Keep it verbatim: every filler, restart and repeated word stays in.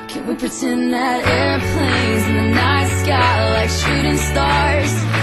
Can we pretend that airplanes in the night sky like shooting stars?